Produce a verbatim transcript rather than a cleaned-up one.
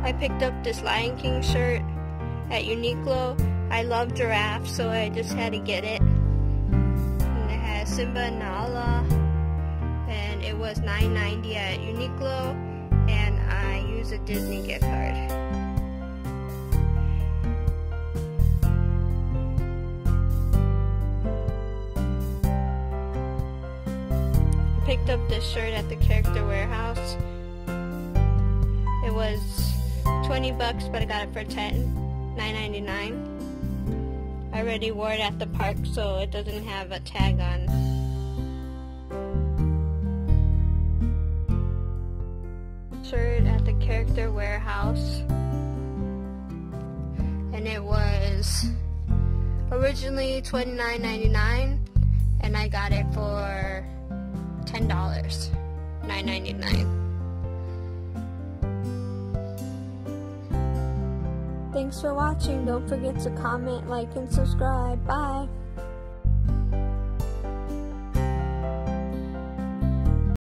I picked up this Lion King shirt at Uniqlo. I love giraffes, so I just had to get it. And it has Simba and Nala, and it was nine ninety at Uniqlo, and I used a Disney gift card. I picked up this shirt at the Character Warehouse. It was twenty bucks, but I got it for ten, nine ninety-nine. I already wore it at the park, so it doesn't have a tag on. Shirt at the Character Warehouse, and it was originally twenty-nine ninety-nine, and I got it for ten dollars, nine ninety-nine. Thanks for watching. Don't forget to comment, like, and subscribe. Bye.